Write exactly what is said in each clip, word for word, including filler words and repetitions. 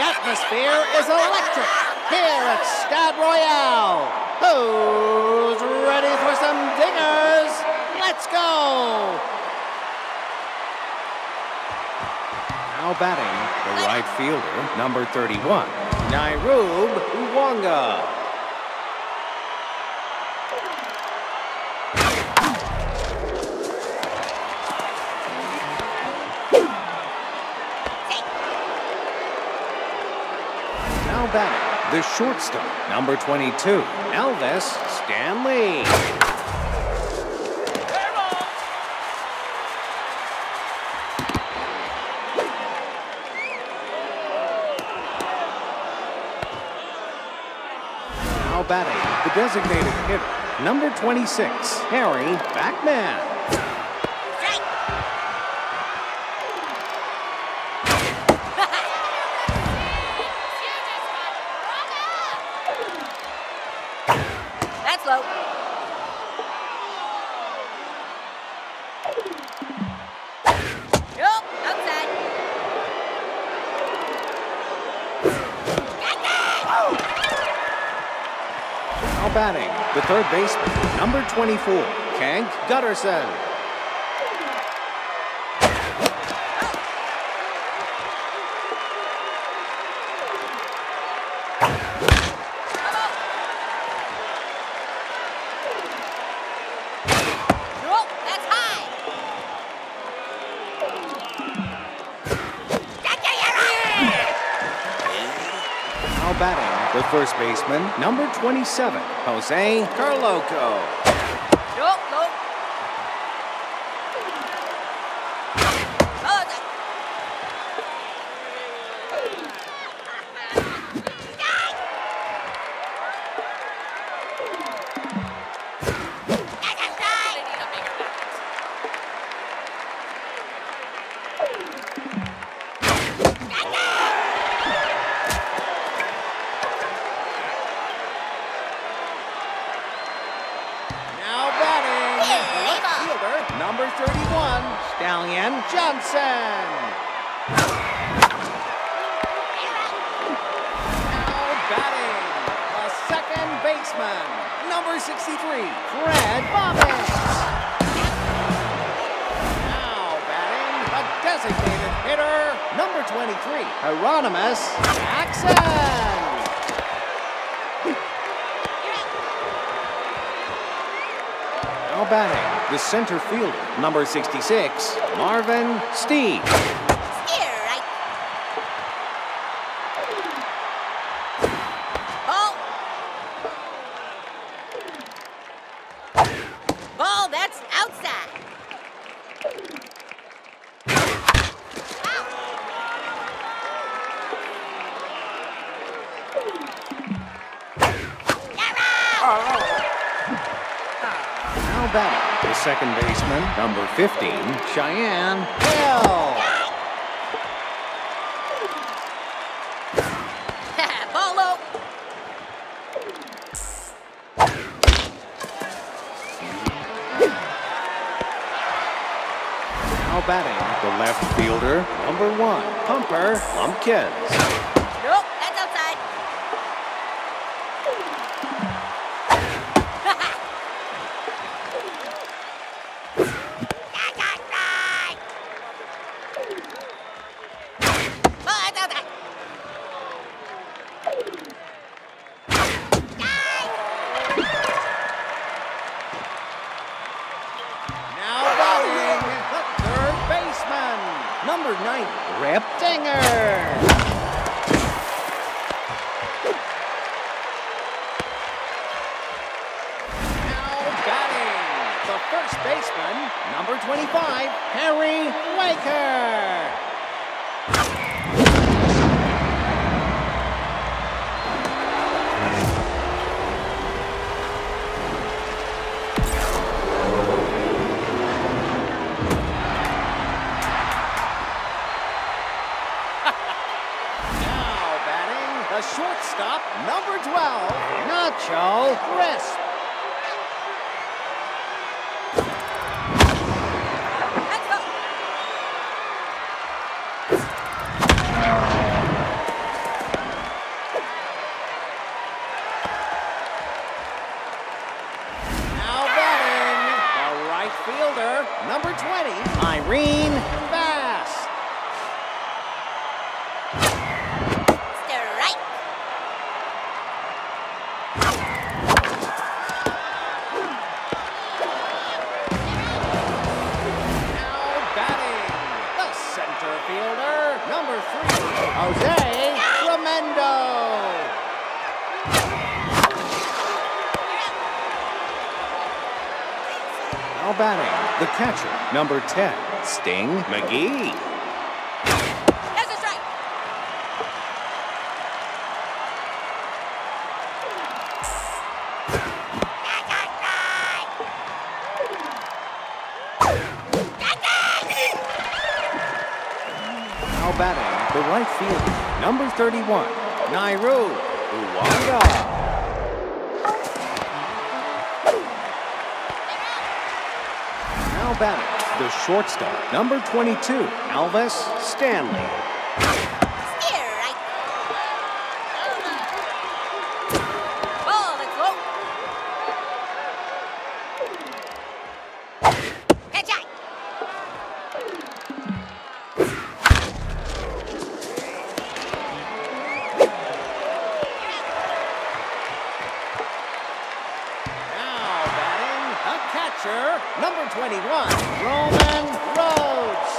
atmosphere is electric here at Stade Royale. Who's ready for some dingers? Let's go! Now batting, the right fielder, number thirty-one, Nairub Wonga. Now batting, the shortstop, number twenty-two, Elvis Stanley. Now batting, the designated hitter, number twenty-six, Harry Backman. That's low. Nope, outside. Now batting, the third baseman, number twenty-four, Kank Gutterson. Nope, that's high. Now batting, the first baseman, number twenty-seven, Jose Carloco. Nope, nope. Oh, the... Now batting, the left fielder, number thirty-one, Stallion Johnson. Now batting, the second baseman, number sixty-three, Fred Bobbins. Now batting, the designated hitter, number twenty-three, Hieronymus Jackson. Now batting, the center fielder, number sixty-six, Marvin Steve. Steer right. Ball. Ball, that's outside. Now batting, the second baseman, number fifteen, Cheyenne Hill. Ball low. Now batting, the left fielder, number one, Pumper Lumpkins. Nope, that's outside. Now batting, the third baseman, number nine, Rip Dinger. The first baseman, number twenty-five, Harry Waker. Now batting, the shortstop, number twelve, Nacho Crisp. Jose Tremendo. Now batting, the catcher, number ten, Sting McGee. That's a strike. Now batting, the right fielder, number thirty-one, Nairu Uwanga. Now batting, the shortstop, number twenty-two, Elvis Stanley. Steer right. Ball that's low. Catch it. Now batting, the catcher, number twenty-one, Roman Rhodes.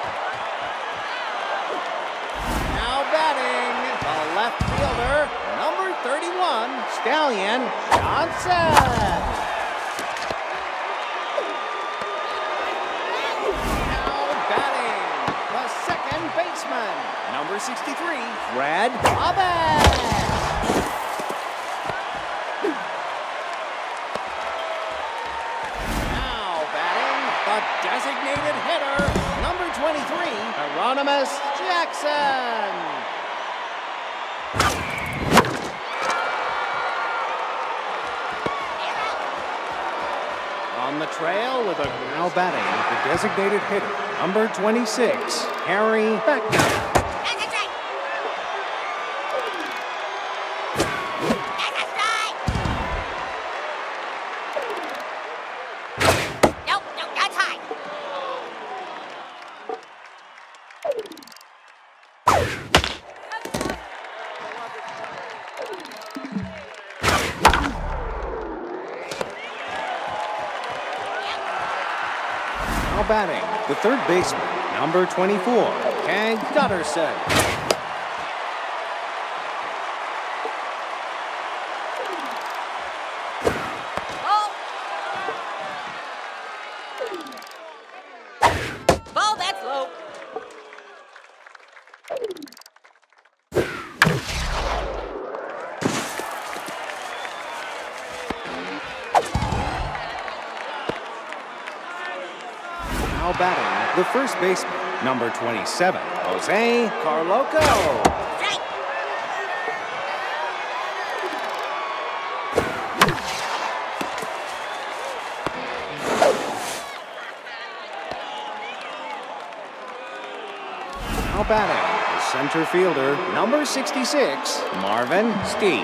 Now batting, the left fielder, number thirty-one, Stallion Johnson. Now batting, the second baseman, number sixty-three, Fred Bobbitt. Now batting, the designated hitter, number twenty-three, Hieronymus Jackson. On the trail with a Now batting, the designated hitter, number twenty-six, Harry Beckner. That's a strike. That's a strike. Nope, nope, that's high. Now batting, the third baseman, number twenty-four, Ken Gutterson. Ball. Ball that's low. Now batting, the first baseman, number twenty-seven, Jose Carloco. Strike. Now batting, the center fielder, number sixty-six, Marvin Stee.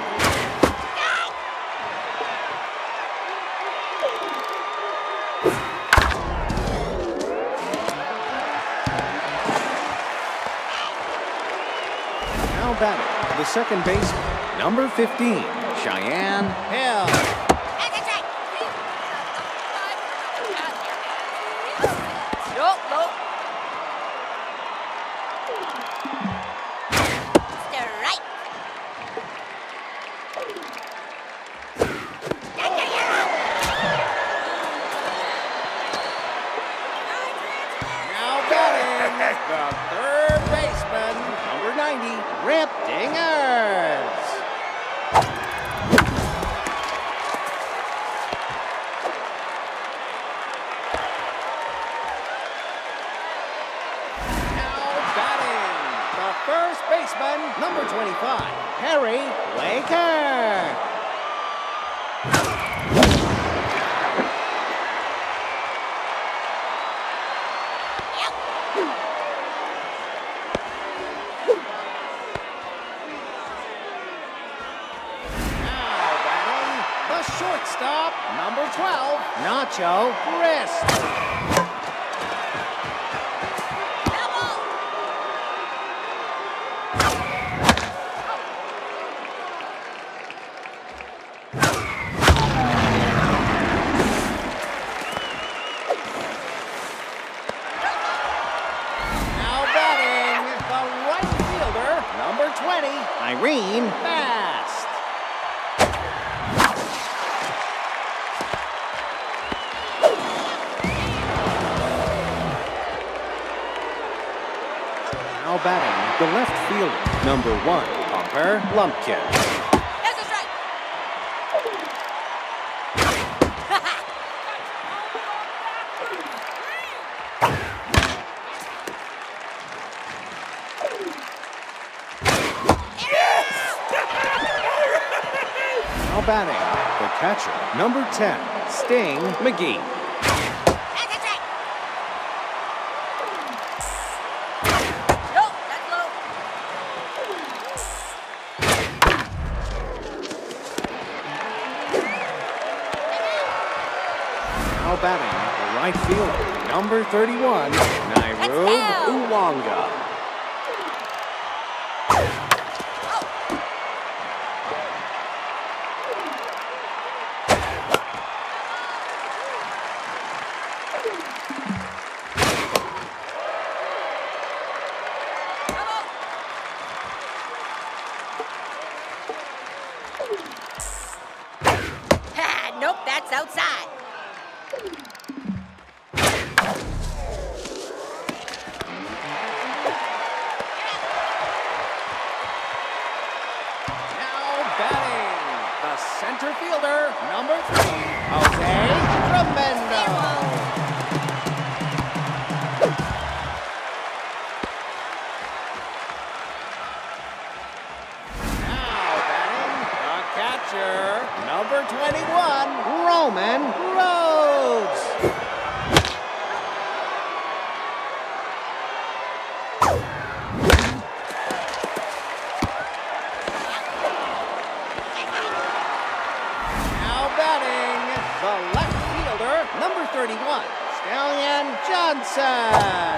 Now batting, the second baseman, number fifteen, Cheyenne Hill. That's a strike. Nope, nope. Strike. That's a hero. now batting, the third baseman, number ninety, Rip Dingers. Now batting, the first baseman, number twenty-five, Harry Laker. Now batting, the shortstop, number twelve, Nacho Grist. Double. Now batting, the right fielder, Irene Fast. Now batting, the left fielder, number one, Conqueror Lumpkin. That's a strike. Now batting, the catcher, number ten, Sting McGee. That's a strike. Nope, that's low. Now batting, the right fielder, number thirty-one, Nairub Uwanga. Ha, nope, that's outside. Now batting, the center fielder, number three, Jose Tremendo. Now batting, the catcher, number twenty-one, Roman Rhodes. Now batting, the left fielder, number thirty-one, Stallion Johnson.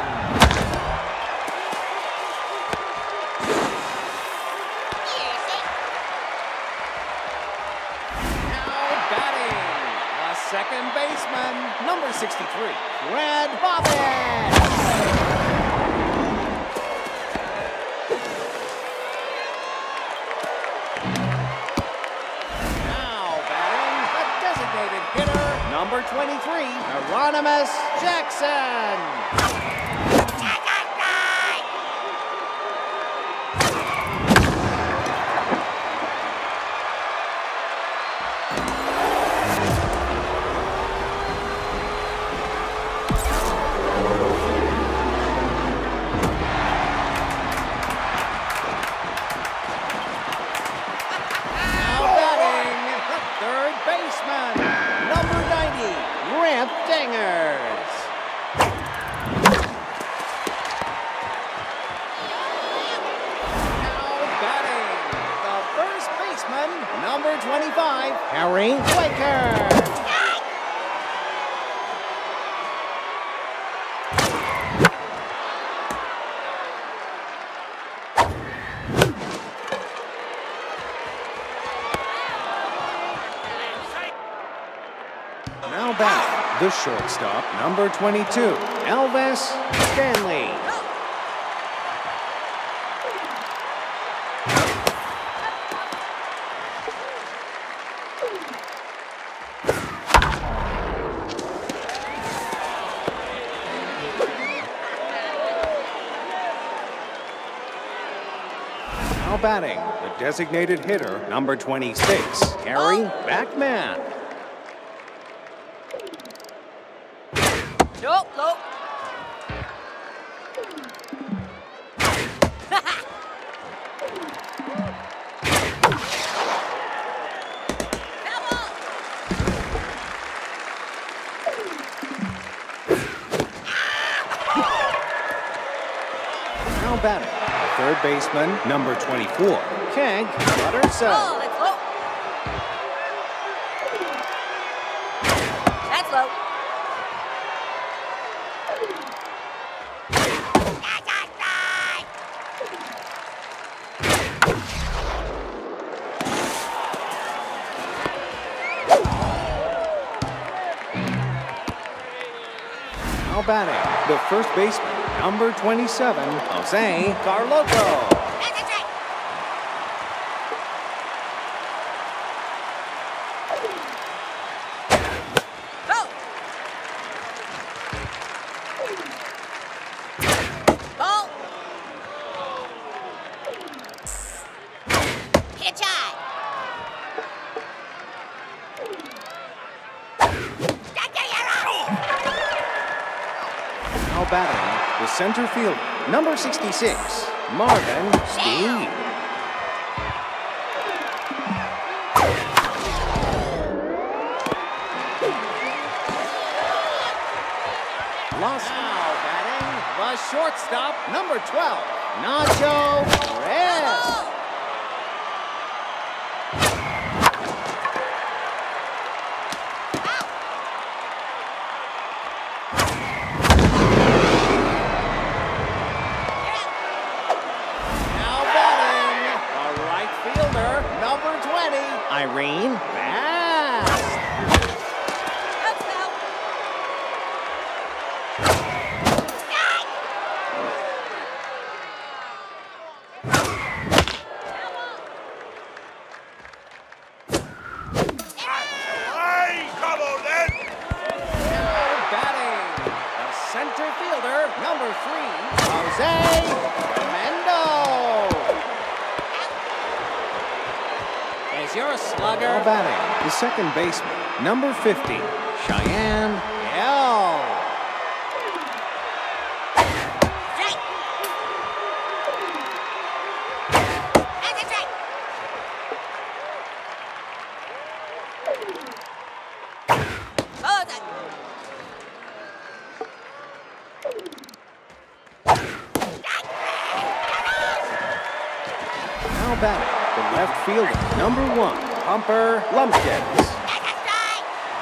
Now batting, the second baseman, number sixty-three, Red Bobbin. Now batting, the designated hitter, number twenty-three, Hieronymus Jackson. Now batting, the third baseman, number ninety, Ramp Dingers. Now batting, the first baseman, number twenty-five, Harry Waker. Now back, the shortstop, number twenty-two, Elvis Stanley. Now batting, the designated hitter, number twenty-six, Harry Backman. Nope, nope. Now batting, third baseman, number twenty-four, Keg Butterson. Oh, that's low. That's low. That's outside. Now batting, the first baseman, number twenty-seven, Jose Carlotto. That's a strike. center fielder, number sixty-six, Marvin Steve. Lost now batting the shortstop, number twelve, Nacho Reyes. Now batting the right fielder, number twenty, Irene Bass. Outfield. Batting the center fielder, number three, Jose Mendo. Is your slugger? Now batting, the second baseman, number fifty, Cheyenne Hill. Strike. That's a strike. Oh, that. Now batting, the left fielder, number one, Humper Lumpkins. That's a strike.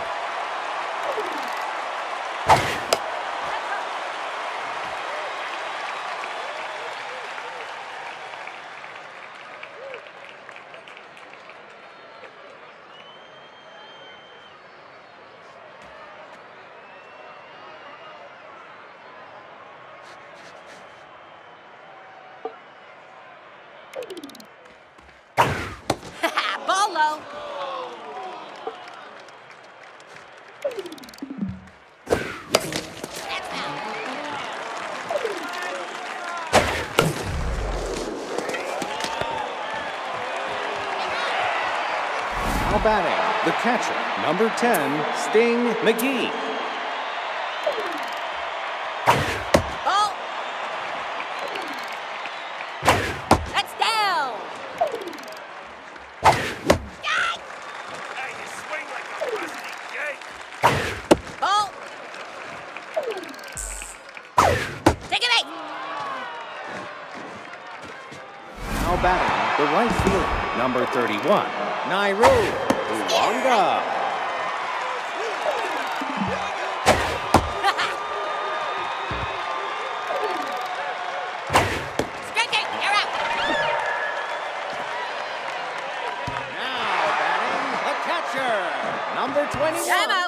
Ball low. That's foul. Now batting, the catcher, number ten, Sting McGee. Ball. That's down. Strike. Hey, you swing like a rusty gate. Ball. Take it back. Now batting, the right fielder, number thirty-one, Nairu Uwanga. Strike it. You're out. Now batting the catcher, number twenty-one. Time out.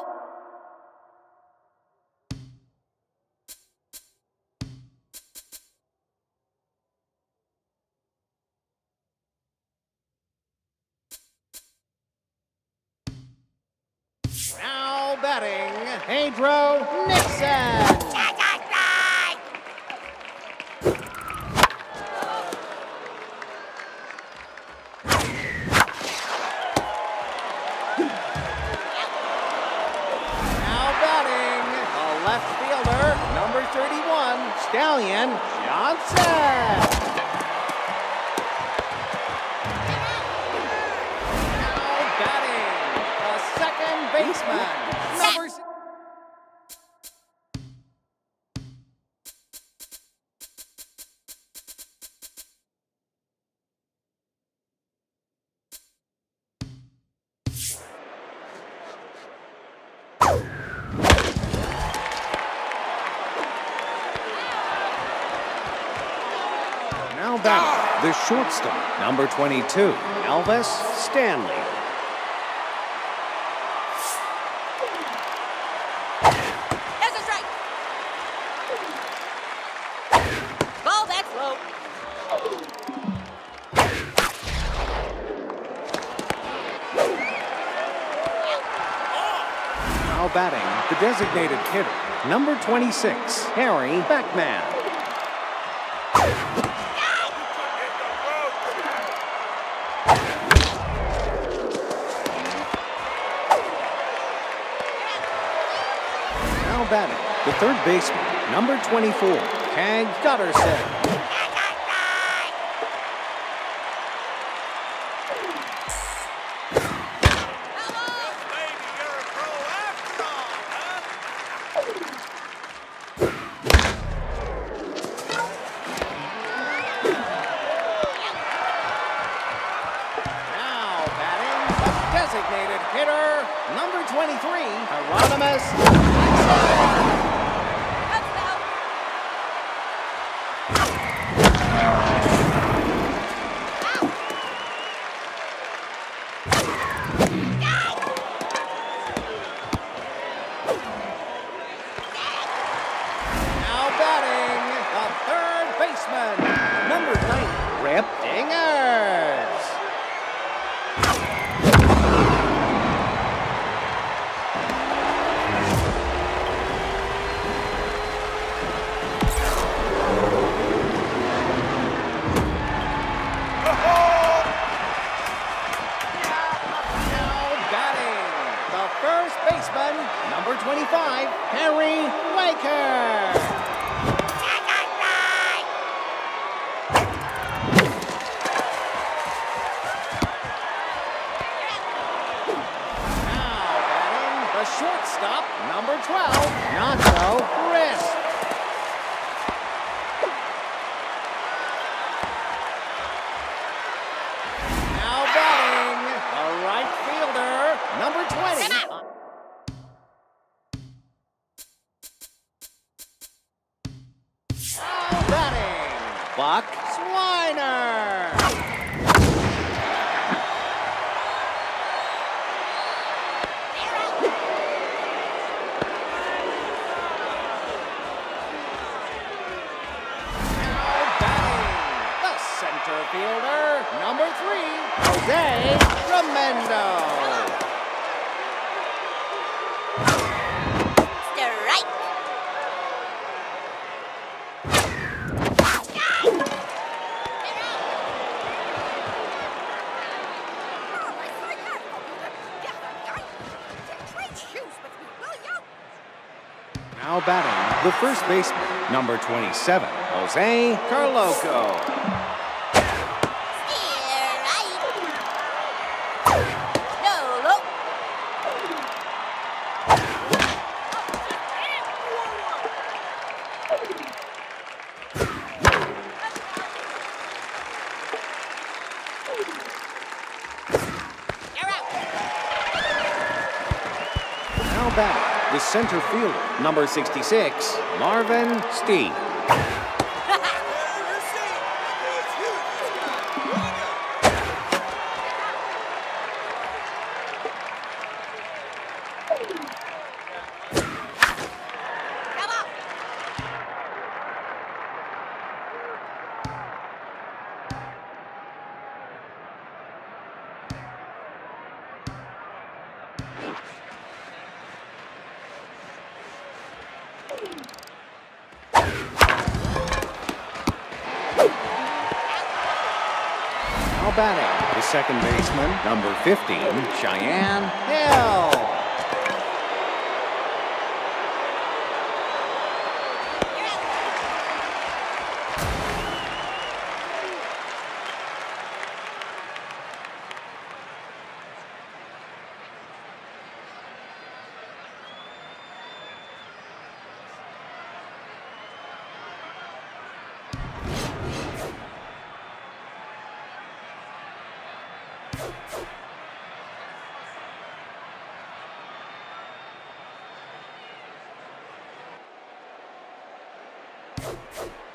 Now batting Pedro Nixon. That's a strike. Now batting the left fielder, number thirty-one, Stallion Johnson. Now batting the second baseman, number six. Now batting, the shortstop, number twenty-two, Elvis Stanley. That's a strike. Ball, that's low. Now batting, the designated hitter, number twenty-six, Harry Beckman. Now batting, the third baseman, number twenty-four, Tag Gutterson. Maybe you're a pro after all, huh? Now batting, the designated hitter, number twenty-three, Hieronymus Jackson. That's out. Now batting, the third baseman, number nine, Rip. Dingers. Now batting, the first baseman, number twenty-five, Harry Waker. Now batting, the shortstop, number twelve, Nacho Crisp. Now batting, the right fielder, number twenty. Time out. Now batting, Buck Swiner. Now batting, the center fielder, number three, Jose Tremendo. Strike. Now batting, the first baseman, number twenty-seven, Jose Carloco. No, look. You're out. Now batting, the center fielder, number sixty-six, Marvin Stee. Come on. Now batting, the second baseman, number fifteen, Cheyenne Hill. You're out.